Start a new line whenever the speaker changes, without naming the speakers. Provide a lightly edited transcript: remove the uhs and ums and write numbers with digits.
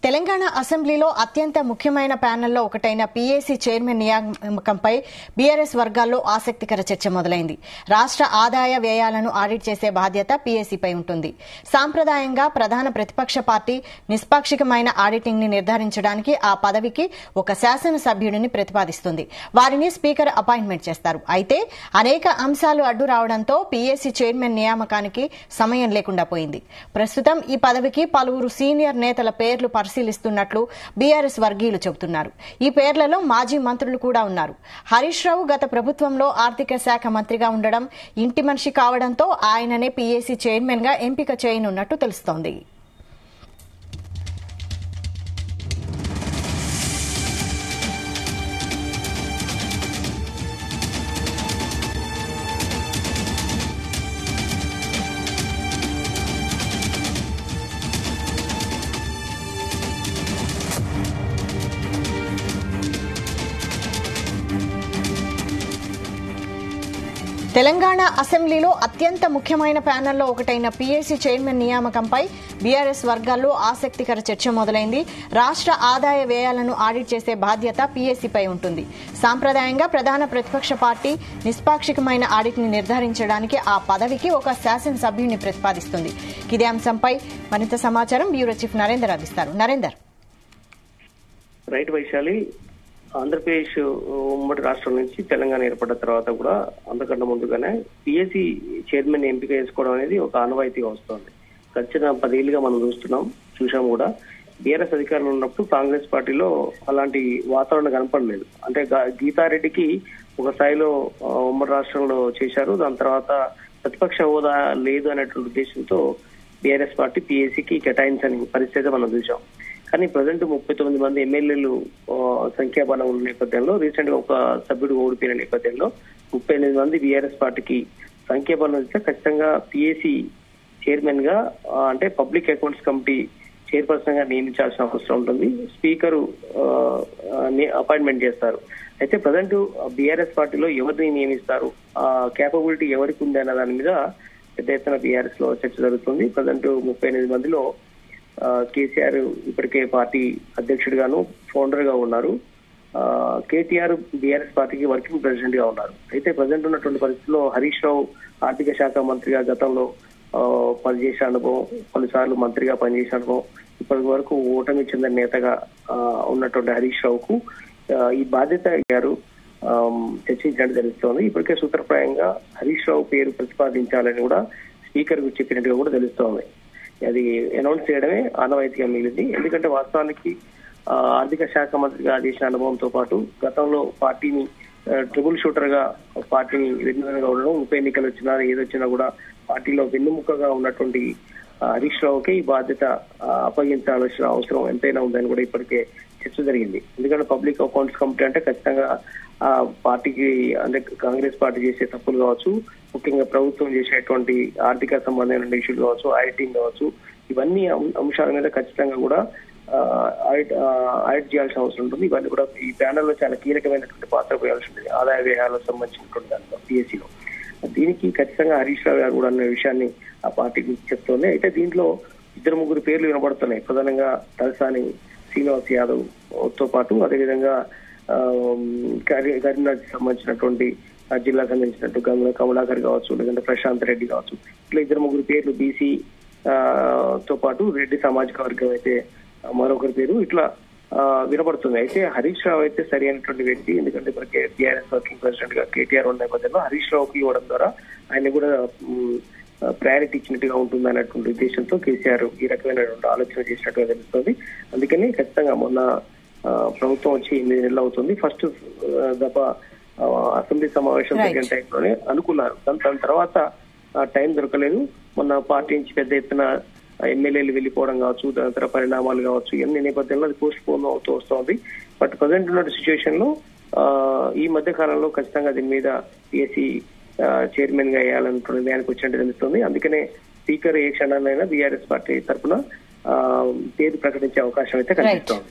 తెలంగాణ అసెంబ్లీలో అత్యంత ముఖ్యమైన ప్యానెల్లో ఒకటైన పీఏసీ చైర్మన్ నియామకంపై బీఆర్ఎస్ వర్గాల్లో ఆసక్తికర చర్చ మొదలైంది. రాష్ట ఆదాయ వ్యయాలను ఆడిట్ చేసే బాధ్యత పీఏసీపై ఉంటుంది. సాంప్రదాయంగా ప్రధాన ప్రతిపక్ష పార్టీ నిష్పాక్షికమైన ఆడిటింగ్ ని నిర్ధారించడానికి ఆ పదవికి ఒక శాసనసభ్యుడిని ప్రతిపాదిస్తుంది. వారిని స్పీకర్ అపాయింట్మెంట్ చేస్తారు. అయితే అనేక అంశాలు అడ్డు రావడంతో పీఏసీ చైర్మన్ నియామకానికి సమయం లేకుండా పోయింది. ప్రస్తుతం ఈ పదవికి పలువురు సీనియర్ నేతల పేర్లు పరిశీలిస్తున్నట్లు బీఆర్ఎస్ వర్గీయులు చెబుతున్నారు. ఈ పేర్లలో మాజీ మంత్రులు కూడా ఉన్నారు. హరీష్ రావు గత ప్రభుత్వంలో ఆర్థిక శాఖ మంత్రిగా ఉండడం, ఇంటి మనిషి కావడంతో ఆయననే పీఏసీ చైర్మన్ గా ఎంపిక చేయనున్నట్టు తెలుస్తోంది. తెలంగాణ అసెంబ్లీలో అత్యంత ముఖ్యమైన ప్యానెల్లో ఒకటైన పీఏసీ చైర్మన్ నియామకంపై బీఆర్ఎస్ వర్గాల్లో ఆసక్తికర చర్చ మొదలైంది. రాష్ట ఆదాయ వ్యయాలను ఆడిట్ చేసే బాధ్యత పీఏసీపై ఉంటుంది. సాంప్రదాయంగా ప్రధాన ప్రతిపక్ష పార్టీ నిష్పాక్షికమైన ఆడిట్ ని నిర్ధారించడానికి ఆ పదవికి ఒక శాసనసభ్యుడిని ప్రతిపాదిస్తుంది. ఇదే అంశంపై మరింత సమాచారం బ్యూరో చీఫ్ నరేందర్ అందిస్తారు. నరేందర్.
రైట్ వైశాలి, ఆంధ్రప్రదేశ్ ఉమ్మడి రాష్ట్రం నుంచి తెలంగాణ ఏర్పడిన తర్వాత కూడా అంతకన్నా ముందుగానే పీఏసీ చైర్మన్ ఎంపిక చేసుకోవడం అనేది ఒక ఆనవాయితీగా వస్తుంది. గడిచిన 10 ఏళ్లుగా మనం చూసాం కూడా. బీఆర్ఎస్ అధికారంలో ఉన్నప్పుడు కాంగ్రెస్ పార్టీలో అలాంటి వాతావరణం కనపడలేదు. అంటే గీతారెడ్డికి ఒక స్థాయిలో ఉమ్మడి రాష్ట్రంలో చేశారు. దాని తర్వాత ప్రతిపక్ష హోదా లేదు అనేటువంటి ఉద్దేశంతో బీఆర్ఎస్ పార్టీ పీఏసీకి కేటాయించని పరిస్థితి మనం చూసాం. కానీ ప్రజెంట్ 39 మంది ఎమ్మెల్యేలు సంఖ్యాబలం ఉన్న నేపథ్యంలో, రీసెంట్ గా ఒక సభ్యుడు ఓడిపోయిన నేపథ్యంలో 38 మంది బీఆర్ఎస్ పార్టీకి సంఖ్యాబలం ఇస్తే ఖచ్చితంగా పీఏసీ చైర్మన్ గా అంటే పబ్లిక్ అకౌంట్స్ కమిటీ చైర్పర్సన్ గా నియమించాల్సిన అవసరం ఉంటుంది. స్పీకరు అపాయింట్మెంట్ చేస్తారు. అయితే ప్రజెంట్ బీఆర్ఎస్ పార్టీలో ఎవరిని నియమిస్తారు, ఆ కేపబిలిటీ ఎవరికి ఉంది అన్న దాని మీద పెద్ద ఎత్తున బీఆర్ఎస్ లో చర్చ జరుగుతుంది. ప్రజెంట్ 38 మందిలో కేసీఆర్ ఇప్పటికే పార్టీ అధ్యక్షుడిగాను ఫౌండర్ గా ఉన్నారు. కేటీఆర్ బీఆర్ఎస్ పార్టీకి వర్కింగ్ ప్రెసిడెంట్ గా ఉన్నారు. అయితే ప్రజెంట్ ఉన్నటువంటి పరిస్థితుల్లో హరీష్ రావు ఆర్థిక శాఖ మంత్రిగా గతంలో పనిచేసే అనుభవం, కొన్నిసార్లు మంత్రిగా పనిచేసే అనుభవం, ఇప్పటి వరకు ఓటమి చెందిన నేతగా ఉన్నటువంటి హరీష్ రావుకు ఈ బాధ్యత గారు చర్చించినట్టు తెలుస్తోంది. ఇప్పటికే సూత్రప్రాయంగా హరీష్ రావు పేరు ప్రతిపాదించాలని కూడా స్పీకర్ కు చెప్పినట్టుగా కూడా తెలుస్తోంది. అది అనౌన్స్ చేయడమే ఆనవాయితీగా మిగిలింది. ఎందుకంటే వాస్తవానికి ఆర్థిక శాఖ మంత్రిగా చేసిన అనుభవంతో పాటు గతంలో పార్టీని ట్రిబుల్ షూటర్ గా పార్టీని వెన్నుగా ఉండడం, ఉప ఎన్నికలు వచ్చినా ఏదొచ్చినా కూడా పార్టీలో వెన్నుముకగా ఉన్నటువంటి హరీష్ రావుకి ఈ బాధ్యత అప్పగించాల్సిన అవసరం ఎంతైనా ఉందని కూడా ఇప్పటికే చర్చ జరిగింది. ఎందుకంటే పబ్లిక్ అకౌంట్స్ కమిటీ అంటే ఖచ్చితంగా ఆ పార్టీకి అంటే కాంగ్రెస్ పార్టీ చేసే తప్పులు కావచ్చు, ముఖ్యంగా ప్రభుత్వం చేసేటువంటి ఆర్థిక సంబంధమైన ఇష్యూలు కావచ్చు, ఆడిటింగ్ కావచ్చు, ఇవన్నీ అంశాల మీద ఖచ్చితంగా కూడా ఆడిట్ చేయాల్సిన అవసరం ఉంటుంది. ఇవన్నీ కూడా ఈ ప్యానెల్ లో చాలా కీలకమైనటువంటి పాత్ర పోయాల్సి ఉంటుంది. ఆదాయ వ్యయాలకు సంబంధించినటువంటి దాంట్లో పీఏసీలో దీనికి ఖచ్చితంగా హరీష్ రావు గారు కూడా అనే విషయాన్ని ఆ పార్టీకి చెప్తోంది. అయితే దీంట్లో 2-3 పేర్లు వినబడుతున్నాయి. ప్రధానంగా తలసాని శ్రీనివాస్ యాదవ్ తో పాటు అదేవిధంగా కరీంనగర్ సంబంధించినటువంటి జిల్లాకు సంబంధించినట్టు గంగుల కమలాకర్ కావచ్చు, లేదంటే ప్రశాంత్ రెడ్డి కావచ్చు, ఇట్లా 2-3 పేర్లు బీసీ తో పాటు రెడ్డి సామాజిక వర్గం అయితే మరొకరి పేరు ఇట్లా వినపడుతుంది. అయితే హరీష్ రావు అయితే సరి అయినటువంటి వ్యక్తి. ఎందుకంటే ఇప్పటికే టీఆర్ఎస్ వర్కింగ్ ప్రెసిడెంట్ గా కేటీఆర్ ఉన్న నేపథ్యంలో హరీష్ రావుకి ఇవ్వడం ద్వారా ఆయన కూడా ప్రయారిటీ ఇచ్చినట్టుగా ఉంటుంది అన్నటువంటి ఉద్దేశంతో కేసీఆర్ ఈ రకమైనటువంటి ఆలోచన చేసినట్టుగా తెలుస్తుంది. అందుకని ఖచ్చితంగా మొన్న ప్రభుత్వం వచ్చి 8 నెలలు అవుతుంది. ఫస్ట్ దఫా అసెంబ్లీ సమావేశం జరిగిన టైంలోనే అనుకున్నారు. దాని తర్వాత టైం దొరకలేదు. మొన్న పార్టీ నుంచి పెద్ద ఎత్తున ఎమ్మెల్యేలు వెళ్లిపోవడం కావచ్చు, తదితర పరిణామాలు కావచ్చు, ఇవన్నీ నేపథ్యంలో అది పోస్ట్ పోన్ అవుతూ వస్తుంది. బట్ ప్రజెంట్ ఉన్న సిచ్యువేషన్ లో ఈ మధ్య కాలంలో ఖచ్చితంగా దీని మీద పీఏసీ చైర్మన్ గా వేయాలనుకున్న నిర్ణయానికి వచ్చినట్టు తెలుస్తుంది. అందుకనే స్పీకర్ ఏ క్షణాలైనా బీఆర్ఎస్ పార్టీ తరఫున పేరు ప్రకటించే అవకాశం అయితే కనిపిస్తోంది.